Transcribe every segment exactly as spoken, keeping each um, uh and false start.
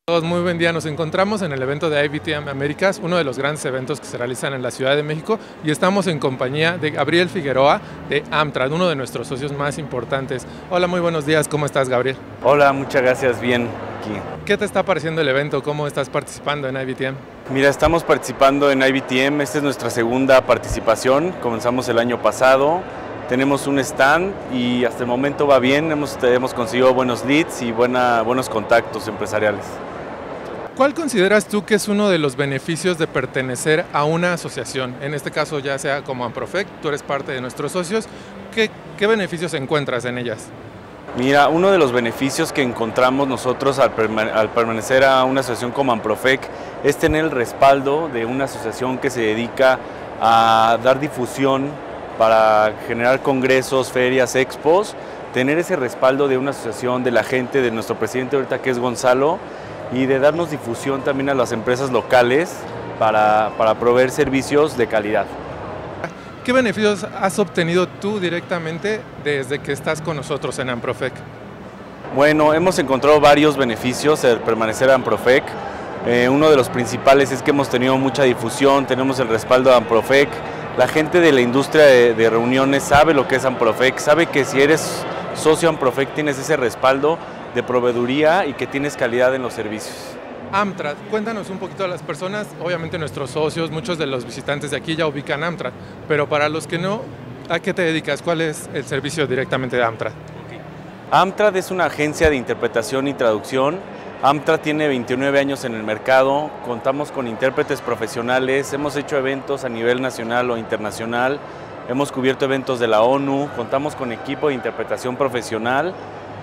Todos, muy buen día. Nos encontramos en el evento de I B T M Américas, uno de los grandes eventos que se realizan en la Ciudad de México, y estamos en compañía de Gabriel Figueroa de Amtrad, uno de nuestros socios más importantes. Hola, muy buenos días. ¿Cómo estás, Gabriel? Hola, muchas gracias. Bien, aquí. ¿Qué te está pareciendo el evento? ¿Cómo estás participando en I B T M? Mira, estamos participando en I B T M. Esta es nuestra segunda participación. Comenzamos el año pasado. Tenemos un stand y hasta el momento va bien. Hemos, hemos conseguido buenos leads y buena, buenos contactos empresariales. ¿Cuál consideras tú que es uno de los beneficios de pertenecer a una asociación? En este caso, ya sea como Amprofec, tú eres parte de nuestros socios. ¿Qué, qué beneficios encuentras en ellas? Mira, uno de los beneficios que encontramos nosotros al, perma al permanecer a una asociación como Amprofec es tener el respaldo de una asociación que se dedica a dar difusión para generar congresos, ferias, expos, tener ese respaldo de una asociación, de la gente, de nuestro presidente ahorita que es Gonzalo, y de darnos difusión también a las empresas locales para, para proveer servicios de calidad. ¿Qué beneficios has obtenido tú directamente desde que estás con nosotros en Amprofec? Bueno, hemos encontrado varios beneficios al permanecer en Amprofec. Eh, uno de los principales es que hemos tenido mucha difusión, tenemos el respaldo de Amprofec. La gente de la industria de, de reuniones sabe lo que es Amprofec, sabe que si eres socio Amprofec tienes ese respaldo de proveeduría y que tienes calidad en los servicios. Amtrad, cuéntanos un poquito a las personas, obviamente nuestros socios, muchos de los visitantes de aquí ya ubican Amtrad, pero para los que no, ¿a qué te dedicas? ¿Cuál es el servicio directamente de Amtrad? Amtrad es una agencia de interpretación y traducción. Amtrad tiene veintinueve años en el mercado, contamos con intérpretes profesionales, hemos hecho eventos a nivel nacional o internacional, hemos cubierto eventos de la ONU, contamos con equipo de interpretación profesional.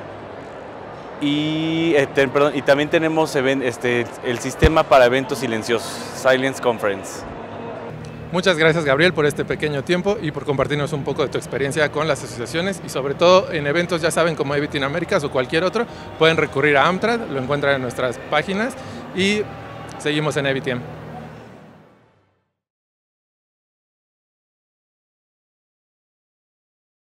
Y, eh, te, perdón, y también tenemos este, el sistema para eventos silenciosos, Silence Conference. Muchas gracias, Gabriel, por este pequeño tiempo y por compartirnos un poco de tu experiencia con las asociaciones y sobre todo en eventos, ya saben, como I B T M Américas o cualquier otro, pueden recurrir a Amtrad, lo encuentran en nuestras páginas y seguimos en I B T M.